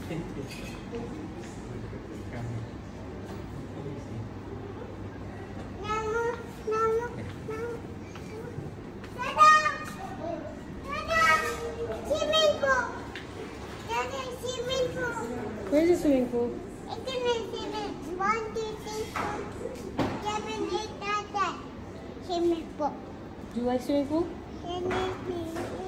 Where's the swimming pool? It's in the swimming. 1, 2, 3, 4, 7, 8, 9, 10. Swimming pool. Do you like swimming pool? Swimming pool.